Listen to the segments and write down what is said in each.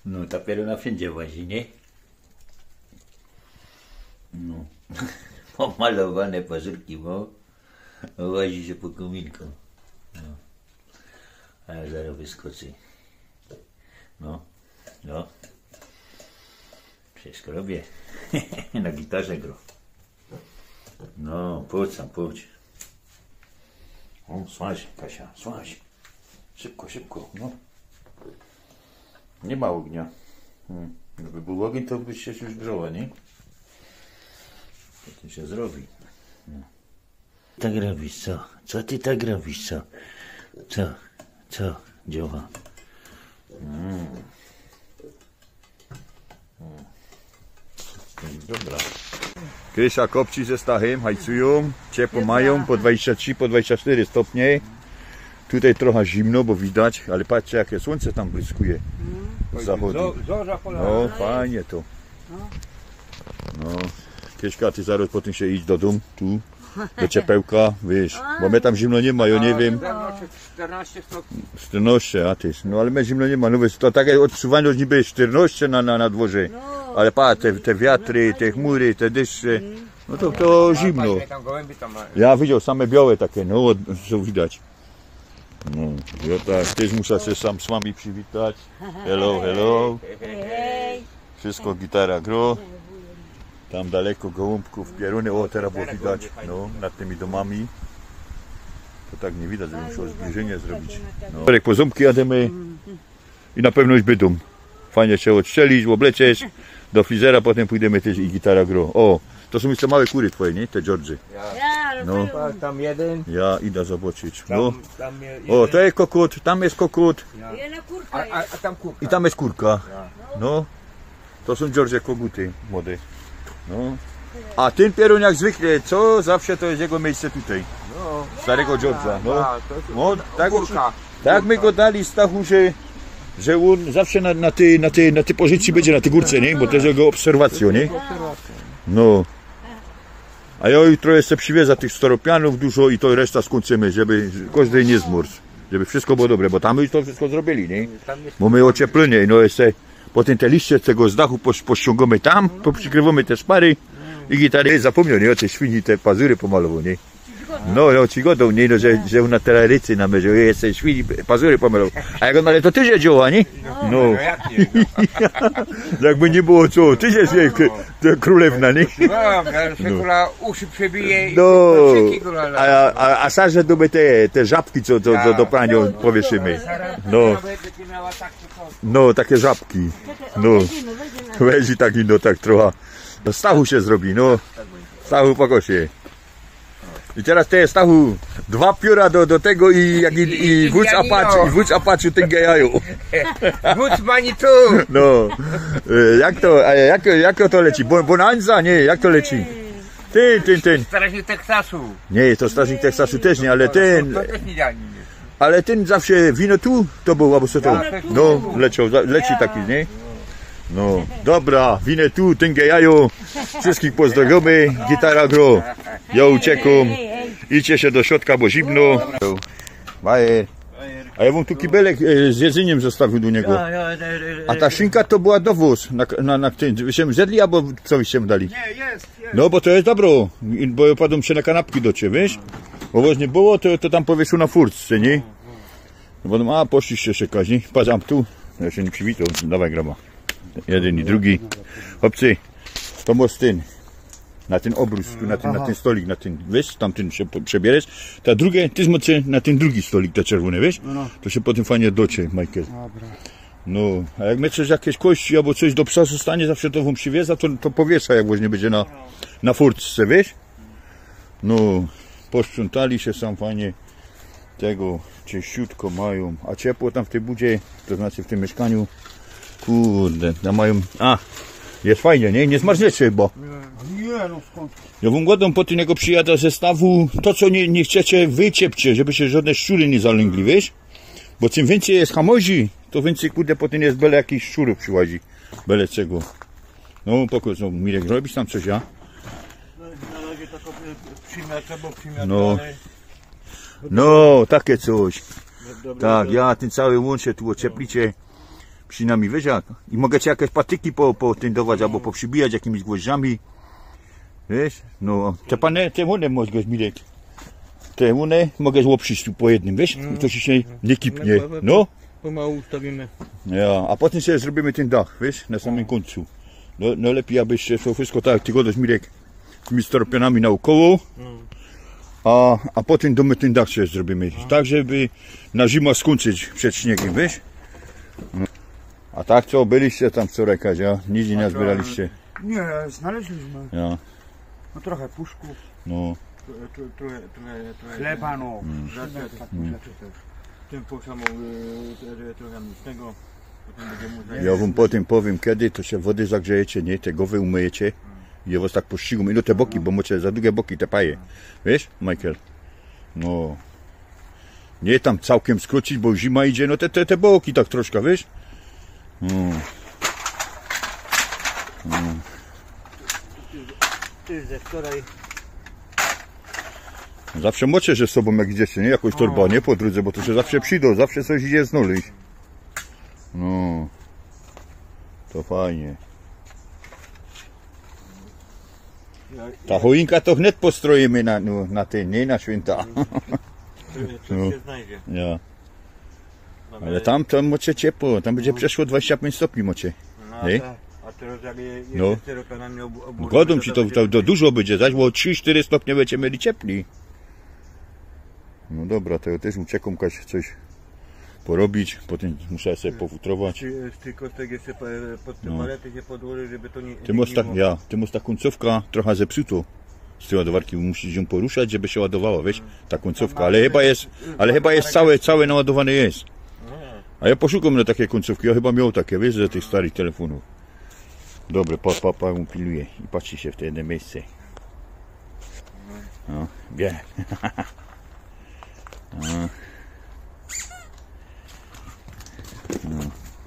No, ta pieruna wszędzie łazi, nie? No. Pomalowane pazurki, bo łazi się po kominku. No. A ja zaraz wyskoczę. No. No. Wszystko robię. Na gitarze gro. No, pójdź sam, pójdź. O, słaź, Kasia, słaź. Szybko, szybko, no. Nie ma ognia. Gdyby był ogień, to byś się już grzało, nie? To się zrobi. No. Tak robisz, co? Co ty tak robisz, co? Co? Co? Dzioła? Dobra. Krysia kopci ze Stachem, hajcują, ciepło mają, po 23, po 24 stopnie. Tutaj trochę zimno, bo widać, ale patrzcie jakie słońce tam błyskuje z zachodu. No fajnie to. No, Kryśka, ty zaraz potem się idź do domu, tu, do ciepełka, wiesz, bo mnie tam zimno nie ma, ja nie wiem. 14 stopni. 14, a ty, no ale mnie zimno nie ma, no wiesz, to takie odczuwanie niby 14 na dworze. Ale pa, te wiatry, te chmury, te deszcze, no to zimno. Ja widział same białe takie, no, co widać. No, ja tak, też muszę się sam z wami przywitać. Hello, hello. Wszystko gitara gro. Tam daleko gołąbków, pieruny, o teraz było widać, no, nad tymi domami. To tak nie widać, żeby musiał zbliżenie zrobić. No. Po ząbki jademy i na pewno już bydą. Fajnie się odstrzelić, oblecieć. Do frizera, potem pójdziemy też i gitara gro. O, to są jeszcze małe kury twoje, nie? Te Georgie. No. Tam jeden. Ja idę zobaczyć. No. O, to jest kokut, tam jest kokut. A tam kurka. I tam jest kurka. No. To są Georgie koguty młode. No. A ten pierun jak zwykle, co? Zawsze to jest jego miejsce tutaj. Starego George'a. No. No, tak my go dali Stachu, że on zawsze na tej pozycji będzie na tej górce, nie? Bo to jest jego obserwacją, nie? No. A ja jutro jeszcze przywiezę tych storopianów dużo i to reszta skończymy, żeby każdy nie zmórzł. Żeby wszystko było dobre, bo tam już to wszystko zrobili, nie? Bo my ocieplenie, no jeszcze potem te liście z tego z dachu pościągamy tam, poprzykrywamy te szpary i gitary. Zapomniał, nie? O tej świni te pazury pomalował, nie? No, ci godą, nie? No, że na terarycy nam że jest świni pazury pomalował. A jak on, ale to ty się dzieła, nie? No. Jakby nie było co, ty się królewna, nie? No, uszy przebije i no. A sarze doby te żabki, co do prania powieszymy. No. No, takie żabki. No. Weź taki, no tak trochę. No, Stachu się zrobi, no. Stachu po kosie. I teraz te Stachu 2 pióra do tego i wódz apaczy ten gejają. Wódz manitu! No. Jak to leci? Bonanza? Nie, jak to leci? Ten. Strażnik Teksasu. Nie, to strażnik Teksasu też nie, ale ten. To też nie. Ale ten zawsze wino tu to był, albo co to? No, leci taki, nie? No, dobra, winę tu, ten gejają, wszystkich pozdrawiamy, gitara gro, ja uciekam, idźcie się do środka, bo zimno. Bajer. A ja wam tu kibelek z jedzeniem zostawił do niego. A ta szynka to była dowóz na tym, wyście zjedli, albo co wyście dali? Nie, jest. No, bo to jest dobro, bo padną się na kanapki do ciebie, wiesz? Bo właśnie było, to tam powieszył na furtce, nie? No bo poszliście szukać, nie? Patrz, tu, ja się nie przywitał, dawaj graba. Jeden i drugi. Chłopcy, to masz ten, na ten obrus, na ten stolik, na ten, wiesz, tamten się przebierzesz. Ta drugie, ty zmocy na ten drugi stolik, te czerwone, wiesz? To się potem fajnie docie, Michael. No, a jak my coś jakieś kości albo coś do psa zostanie, zawsze to wam przywieza, to powiesza, jak właśnie będzie na furtce, wiesz? No, posprzątali się sam fajnie, tego czyściutko mają, a ciepło tam w tej budzie, to znaczy w tym mieszkaniu. Kurde, tam mają... jest fajnie, nie? Nie zmarzniecie chyba. Nie, no skąd? Ja wam godą po tym, jak przyjadę ze stawu, to co nie chcecie, wyciepcie, żeby się żadne szczury nie zalęgli, wiesz? Bo czym więcej jest hamozi, to więcej, kurde, potem jest byle jakichś szczurów przyłazi. Byle czego. No, pokój, no, Mirek, robisz tam coś, ja? Na razie tak przymiatę, bo przymiatę, no. No, takie coś. Tak, ja ten cały łącze tu ocieplicie. Przynajmniej wiesz jak. I mogę ci jakieś patyki potyndować albo poprzybijać jakimiś gwoździami. Wiesz? No, te one możesz Mirek. Te one mogę łopszyć tu po jednym, wiesz? I to się nie kipnie. No. Pomału ustawimy. Ja, a potem sobie zrobimy ten dach, wiesz? Na samym końcu. No lepiej abyś to wszystko tak, ty godasz Mirek z tymi stropionami naokoło. A potem domy ten dach sobie zrobimy. Tak, żeby na zimę skończyć przed śniegiem, wiesz? No. A tak co, byliście tam wczoraj, Kazia? Nic nie zbieraliście. Nie, znaleźliśmy. Ja. No trochę puszków, No. Trochę chleba, no. Tym posamą trochę mocnego. Ja wam potem powiem kiedy, to się wody zagrzejecie, nie? Te głowy umyjecie. I ja was tak pościgam. I no te boki, bo macie za długie boki te paje. Wiesz, Michael? No. Nie tam całkiem skrócić, bo zima idzie, no te boki tak troszkę, wiesz? Ty ze wczoraj. Zawsze mocie, że z sobą jak idziecie, nie? Jakąś torba, nie? Po drodze, bo to się zawsze przyjdą, zawsze coś idzie znaleźć. No. To fajnie. Ta choinka to wnet postroimy na ten, nie? Na święta. Coś się znajdzie. Ja. Ale tam mocie ciepło, tam będzie przeszło 25 stopni mocie. No, Nie? a teraz jak No. jest sterokanami oburzymy, Godą ci to dużo będzie, zaś bo 3-4 stopnie będziecie mieli ciepli. No dobra, to ja też uciekam coś porobić, potem muszę sobie pofutrować. Ty kostek jeszcze pod te No. palety się podłoży, żeby to nie... Ty masz ta końcówka trochę zepsuto z tej ładowarki, musisz ją poruszać, żeby się ładowała, wiesz, ta końcówka, ale chyba jest całe naładowane jest. A ja poszukam na takie końcówki, ja chyba miał takie, wiesz, ze tych starych telefonów. Dobre, papa pilnuje i patrzy się w te jedno miejsce. No, wie. No. No.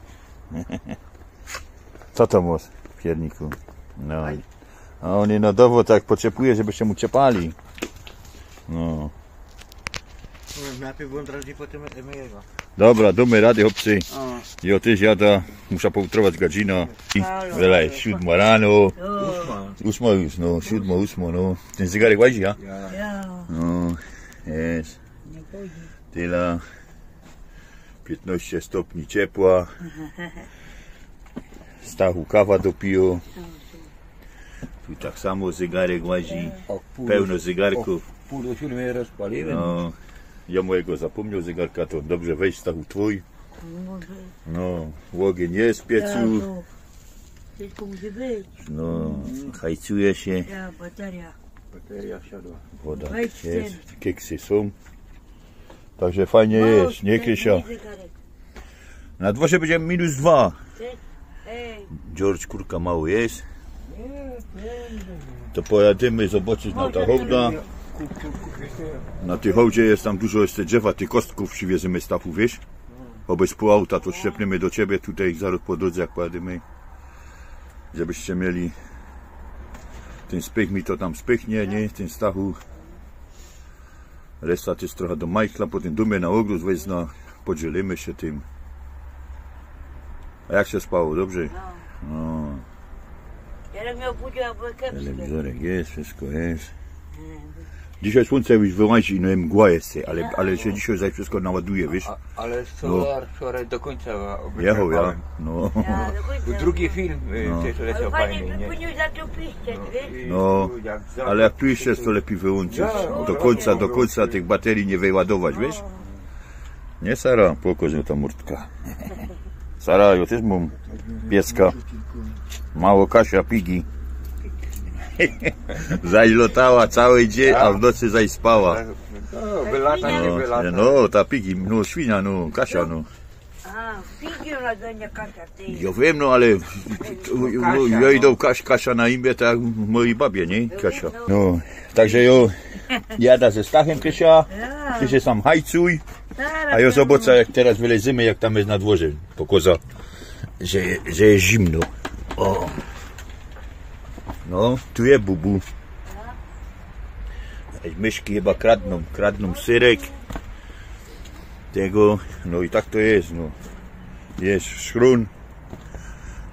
Co to masz w pierniku? No. A oni na dowód tak potrzebuje, żebyście mu ciepali. No. Najpierw włączasz i potem mojego. Dobra, domy rady, chłopcy. Ja też jada, muszę poutrować godzina. Wylej, 7 rano. 8 już, no, 7, 8, no. Ten zegarek łazi, ja? No, jest. Tyle. 15 stopni ciepła. Stachu kawa dopiło. Tu tak samo zegarek łazi. Pełno zegarków. Pół do 7 rozpaliłem. No, ja mojego zapomniał zegarka, to dobrze weź Stachu twój. No, ogień jest w piecu. Wszystko musi być. No, hajcuje się. Ja, bateria. Bateria wsiadła. Woda Wejdź jest, keksy są. Także fajnie jest, nie Krysia. Na dworze będzie -2. Ej, George kurka mało jest. To pojadymy zobaczyć na ta hołda. Na tej hołdzie jest tam dużo jeszcze drzewa, tych kostków przywiezymy z Stachu, wiesz? Obyś pół auta to szczepniemy do ciebie tutaj zaraz po drodze jak pojadymy. Żebyście mieli ten spych mi to tam spychnie, nie? Ten Stachu. Reszta jest trochę do Michaela, potem dumie na ogród wezna, podzielimy się tym. A jak się spało, dobrze? No. ja mnie obudziła, bo kepskie. Telewizorek jest, wszystko jest. Dzisiaj słońce już wyłazi, no i mgła jest, ale się dzisiaj zaś wszystko naładuje, wiesz? Ale solar wczoraj do końca Jechał, ja. obejrzałem. No. Ja, do końca. Drugi film też Ale leciał fajnie fajny, nie? wypłynił za to piście, wiesz? No, ale jak tu jest, to lepiej wyłączyć. Do końca tych baterii nie wyładować, wiesz? Nie, Sara? Pokaż ta murtka. Sara, ja też mam pieska. Mało Kasia, pigi. Zaś lotała cały dzień, a w nocy zaś spała. No, wylata, nie wylata. No, ta pigi, no świnia, no, Kasia, no. A, figiem na donia Kasia, ty. Ja wiem, no ale ja idą Kasia na imię, tak jak mojej babie, nie? Kasia. No, także jo jada ze Stachem, Krysia. Ty się sam hajcuj. A ja zobaczę, jak teraz wylezymy, jak tam jest na dworze. Pokoza, że jest zimno. O. No, tu jest bubu. Myszki chyba kradną syrek. Tego, no i tak to jest, no. Jest szrun.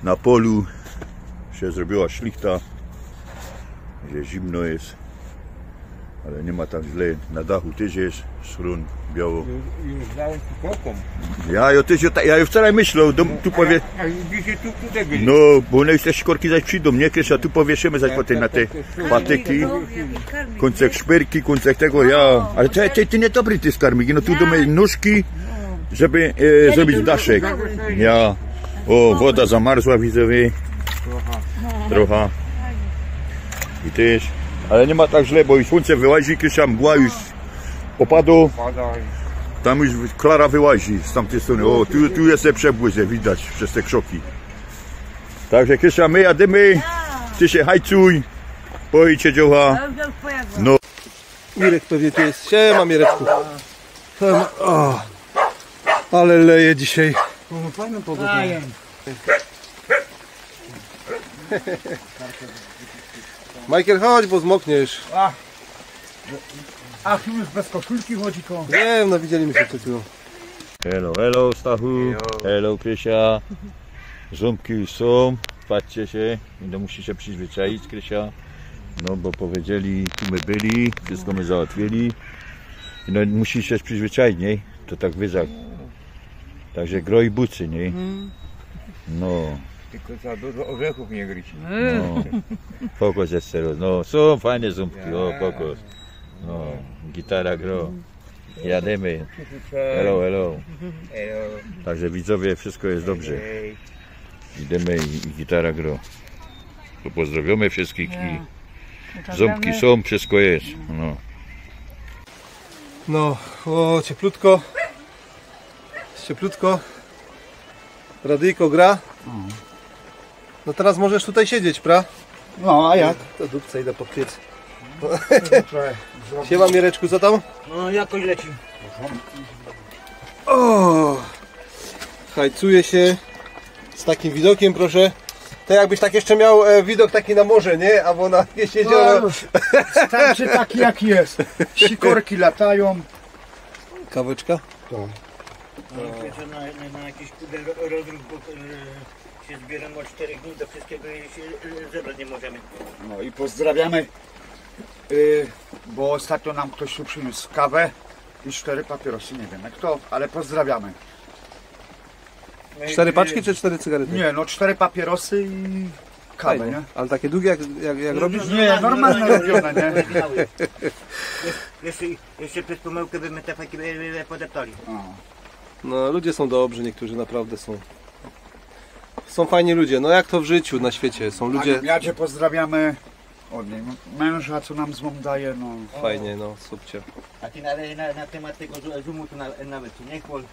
Na polu się zrobiła szlichta, że zimno jest, ale nie ma tak źle. Na dachu też jest schron biało. Już dałem tu kokom. Ja już wczoraj myślał, tu powie, A dzisiaj tutaj byli. no bo one już te sikorki zaś przyjdą, nie Krysia, tu powieszymy zaś potem na te patyki, końcek szpyrki, końcek tego, ja, ale ty niedobry ty skarmik, no tu do mojej nóżki, żeby zrobić daszek, ja, o woda zamarzła widzowie, trochę i też, ale nie ma tak źle, bo już słońce wyłazi, Krysia, mgła już opadło. Tam już Klara wyłazi z tamtej strony. O, tu jest te przebłysk, widać przez te krzoki. Także Krysia, my jadymy. Ty się hajcuj. Pojdźcie dzioła. No. Mirek pewnie tu jest. Siema Mireczku. O, ale leje dzisiaj. Fajną pogodę. Michael, chodź, bo zmokniesz. A tu już bez koszulki chodzi to. Wiem, no widzieliśmy się przed chwilą. Hello Stachu. Hello Krysia. Ząbki już są. Patrzcie się. No musi się przyzwyczaić Krysia. No bo powiedzieli, tu my byli. Wszystko my załatwili. No musi się przyzwyczaić, nie? To tak wyzak. Także groj bucy, nie? No. Tylko za dużo orzechów nie gryźć. No, fokus jest teraz. No, są fajne ząbki, o, fokus. No, gitara gro. Jademy. Hello. Także widzowie, wszystko jest dobrze. Idziemy i gitara gro. To pozdrowiamy wszystkich i ząbki są, wszystko jest. No. No, o, cieplutko. Cieplutko. Radyjko gra. No teraz możesz tutaj siedzieć, pra? No a jak? To dupce idę pod piec. Siema Mireczku, co tam? No jakoś leci. O, hajcuje się z takim widokiem, proszę. To jakbyś tak jeszcze miał widok taki na morze, nie? Albo na jakieś jezioro. Starczy taki jak jest. Sikorki latają. Kaweczka? Na jakiś rozruch, bo się zbieramy od 4 dni, do wszystkiego się zebrać nie możemy. No i pozdrawiamy, bo ostatnio nam ktoś tu przyniósł kawę i 4 papierosy, nie wiemy kto, ale pozdrawiamy. 4 paczki czy 4 cygarety? Nie, no 4 papierosy i kawę, Fajnie. nie? Ale takie długie jak robisz? Nie, normalne robione, nie? Jeszcze przez pomyłkę by my te fajki podeptali. No ludzie są dobrzy, niektórzy naprawdę są. Są fajni ludzie, no jak to w życiu, na świecie, są ludzie Ja Cię pozdrawiamy od niej. Męża, co nam złom daje, no. fajnie, no subcie. A ty na temat tego zoomu to nawet się nie chwal.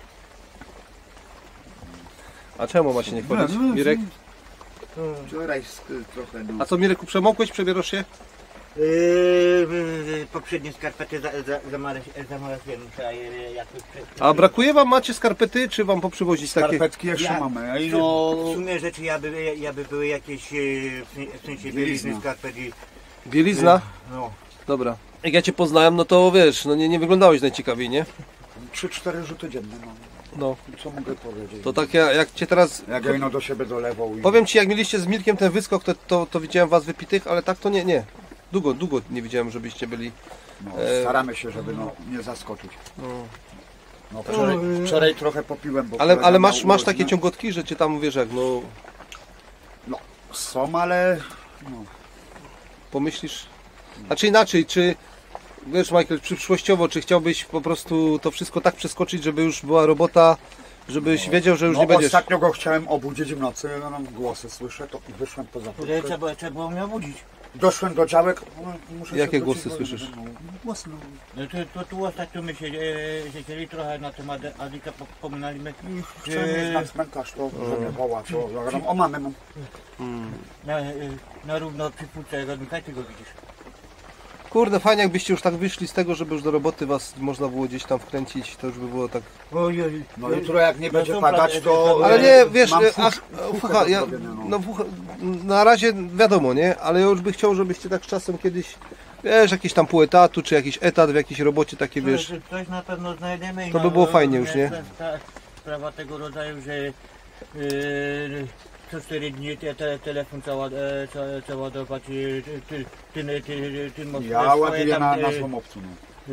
A czemu ma się nie chwalić? Mirek? Wczoraj trochę, no. A co Mirek, przemokłeś, przebierasz się? Poprzednie skarpety zamalowałem. A brakuje wam, macie skarpety, czy wam poprzywozić takie? Skarpetki jeszcze mamy. I No, no, w sumie rzeczy jakby były jakieś w sensie bielizny skarpet i Bielizna? no. Dobra. Jak ja cię poznałem, no to wiesz, no nie wyglądałeś najciekawiej, nie? 3-4 rzuty dzienne, no. No, Co mogę powiedzieć? to tak jak cię teraz... Jak Ejno do siebie dolewał i... Powiem ci, jak mieliście z Mirkiem ten wyskok, to widziałem was wypitych, ale tak to nie. Długo nie widziałem, żebyście byli... No, staramy się, żeby no, nie zaskoczyć. No. No, wczoraj trochę popiłem, bo... Ale kolega masz miał takie urodzinę. ciągotki, że cię tam, wiesz, jak no... Są, ale... No. Pomyślisz... Znaczy inaczej, czy... Wiesz, Michael, przyszłościowo, czy chciałbyś po prostu to wszystko tak przeskoczyć, żeby już była robota, żebyś wiedział, że już No, nie będziesz... ostatnio go chciałem obudzić w nocy, ja nam głosy słyszę, to wyszłem poza furtkę. Trzeba było mnie obudzić. Doszłem do działek, no, muszę Jakie się głosy wrócić, słyszysz? No, głosy, no. No tu ostatnio my siedzieli trochę na temat Adika, pominaliśmy Chciałem iść na cmentarz, to że mnie woła, to ja gadam, o mamy mam. na równo przy furce Rodnika, ty go widzisz. Kurde, fajnie jakbyście już tak wyszli z tego, żeby już do roboty was można było gdzieś tam wkręcić, to już by było tak... Ojej. No jutro jak nie będzie są padać, to... Ale nie, wiesz, mam fucha, ja, no fucha, na razie wiadomo, nie? Ale ja już bych chciał, żebyście tak czasem kiedyś, wiesz, jakiś tam pół etatu, czy jakiś etat w jakiejś robocie takie, wiesz... Coś na pewno znajdziemy. i To by było fajnie już, nie? Sprawa tego rodzaju, że co 4 dni telefon załadować, ten Ja ładuję na złomowcu. No.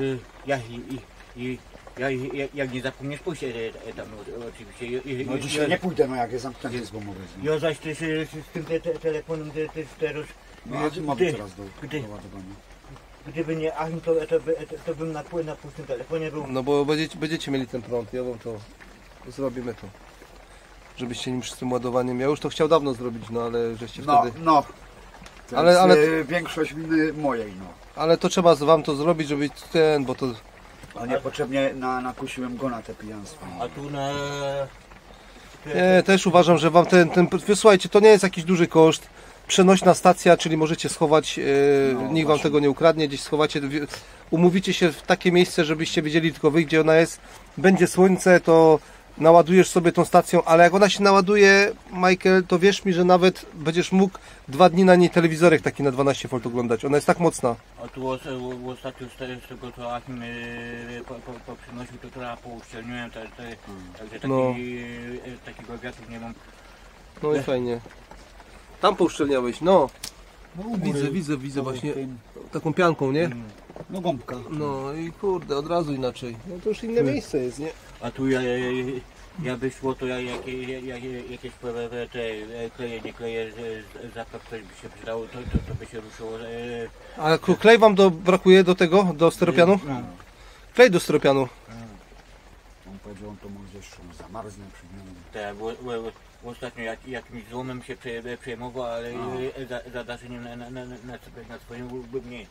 Jak nie zapomniesz pójść tam oczywiście. No dzisiaj nie pójdę, no jak jest zamknięty złomowy. Ja zaś też z tym telefonem też teraz... No a mamy teraz do ładowania. Gdyby nie Achim, to bym na pustym telefonie był. No bo będziecie mieli ten prąd, ja wam to zrobimy to. Żebyście nim z tym ładowaniem, ja już to chciał dawno zrobić, no ale żeście wtedy... No. To Ale jest większość winy mojej, no. Ale to trzeba wam to zrobić, żeby ten, bo to... A niepotrzebnie nakusiłem go na te pijaństwo. A tu na... Nie, też uważam, że wam słuchajcie, to nie jest jakiś duży koszt. Przenośna stacja, czyli możecie schować, nikt wam tego nie ukradnie, gdzieś schowacie, umówicie się w takie miejsce, żebyście wiedzieli tylko wy, gdzie ona jest. Będzie słońce, to naładujesz sobie tą stacją, ale jak ona się naładuje, Michael, to wierz mi, że nawet będziesz mógł 2 dni na niej telewizorek taki na 12 V oglądać. Ona jest tak mocna. A tu ostatnio z tego co Achim poprzynosił, to trochę pouszczelniłem, także No. takiego wiatru nie mam. No i fajnie. Tam pouszczelniałeś, no. Widzę właśnie taką pianką, nie? No gąbka. No i kurde, od razu inaczej. No to już inne miejsce jest, nie? A tu ja by szło, to jakieś kleje, nie kleje, zapach ktoś by się przydał, to by się ruszyło. A klej wam brakuje do tego, do styropianu? No. Klej do styropianu. On powiedział, on to może jeszcze zamarznie przy nim. Tak, ostatnio jakimś złomem się przejmował, ale zadarzeniem na swoim byłby mniej.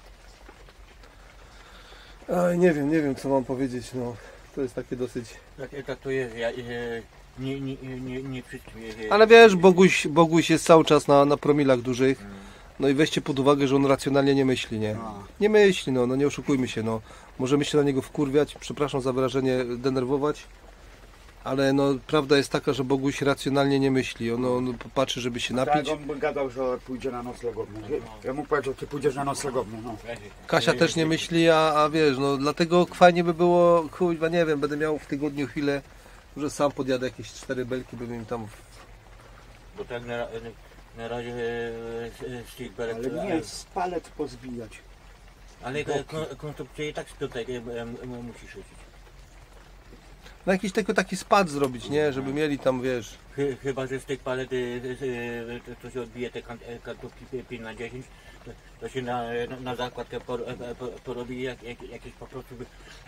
Aj, nie wiem co mam powiedzieć, no. To jest takie dosyć... Tak to jest, nie wszystkim. Ale wiesz, Boguś jest cały czas na promilach dużych. No i weźcie pod uwagę, że on racjonalnie nie myśli, nie? Nie myśli, no nie oszukujmy się, no. Możemy się na niego wkurwiać, przepraszam za wyrażenie, denerwować. Ale no, prawda jest taka, że Boguś racjonalnie nie myśli. On patrzy, żeby się napić. Tak, on by gadał, że pójdzie na noclegownię. Ja mu powiedział, ty pójdziesz na noclegownię, no. Kasia też nie myśli, a wiesz, no dlatego fajnie by było, chuj, nie wiem, będę miał w tygodniu chwilę, że sam podjadę jakieś 4 belki, bym im tam... Bo tak na razie z tych belek... Ale nie, z palet pozbijać. Ale konstrukcję i tak tutaj musisz rzucić. No jakiś taki spad zrobić, nie? Żeby mieli tam, wiesz... Chyba, że z tych palet to się odbije te kantówki 5×10, to się na zakładkę porobi jakieś po prostu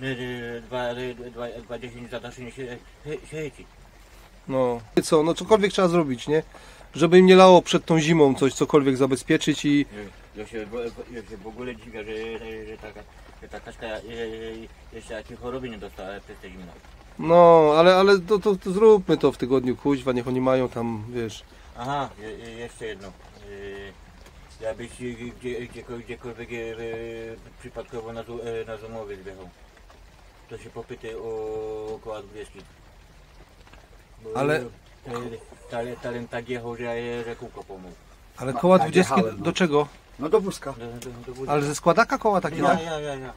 2×10 zadaszenie się leci. No. Co, no cokolwiek trzeba zrobić, nie? Żeby im nie lało przed tą zimą cokolwiek zabezpieczyć i... Ja się w ogóle dziwię, że ta kaczka jeszcze jakiej choroby nie dostała przez tę zimę. No, ale to zróbmy to w tygodniu, kuźwa, niech oni mają tam, wiesz... Aha, jeszcze jedno. Jakbyś gdziekolwiek przypadkowo na Zumowie zjechał, to się popytaj o koła 20. Ale... Talent tak jechał, że kółko pomógł. Ale koła 20 jechałem, no. do czego? No do wózka. Ale ze składaka koła takie, tak? Ja.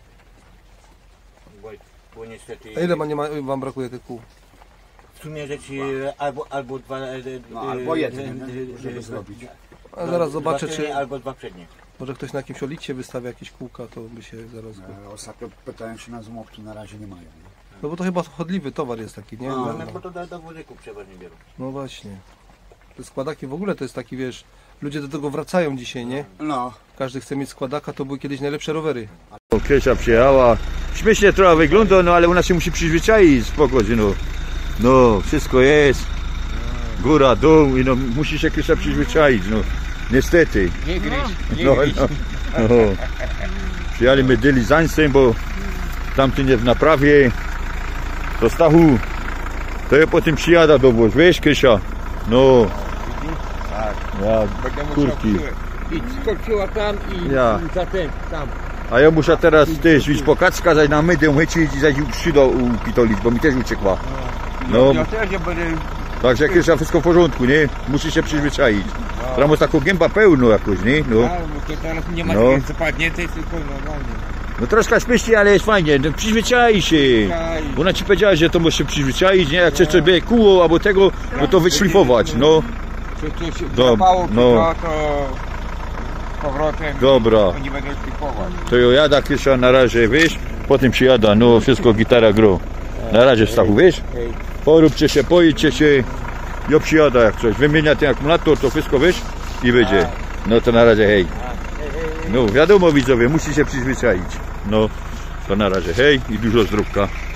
Bo niestety... A ile wam brakuje tych kół? W sumie rzeczy albo dwa... No, albo jeden, żeby zrobić. A zaraz zobaczę, czy... Albo 2 przednie. Może ktoś na jakimś olicie wystawia jakieś kółka, to by się zaraz... Ostatnio pytałem się na złomowcu, na razie nie mają. No bo to chyba chodliwy towar jest taki, nie? No, bo to do wozyków przeważnie biorą. No właśnie. Te składaki w ogóle to jest taki, wiesz... Ludzie do tego wracają dzisiaj, nie? No. Każdy chce mieć składaka, to były kiedyś najlepsze rowery. Krysia przyjechała. Śmiesznie trochę wygląda, no ale ona się musi przyzwyczaić, spokojnie, no. No, wszystko jest. Góra, dół i no musi się Krysia przyzwyczaić, no. Niestety. Nie gryź, No. Przyjechali my dylizańcem, bo tamty nie w naprawie. To Stachu, to ja potem przyjada do wóz, wiesz Krysia? No. Tak. Ja, Będę musiał kurki. I skoczyła tam i Ja. za ten, tam. A ja muszę teraz też iść po kacka, zaś na mydę chycić i zaś skrzydło upitolić, bo mi też uciekła. No, Ja też będę... także Krysia wszystko w porządku, nie? Musi się przyzwyczaić. Teraz masz taką gęba pełną jakoś, nie? No. Tak, bo to teraz nie ma No. takiej zapadniętej, tylko normalnie. No troszkę śmiesznie, ale jest fajnie, no, przyzwyczai się. Bo ona ci powiedziała, że to możesz się przyzwyczaić, nie? Jak chcesz sobie kóło albo tego, no to wyszlifować, no. coś się Dob- drapało, no. to powrotem Dobra. oni będą szlifować. To ja jadę Krystian na razie, wiesz? Potem przyjada, no wszystko gitara gro. Na razie Stachu, wiesz? Poróbcie się, pojdźcie się. Ja przyjada jak coś. Wymienia ten akumulator, to wszystko, wiesz? I będzie. No to na razie, hej. No wiadomo widzowie, musi się przyzwyczaić. No to na razie, hej i dużo zdrówka.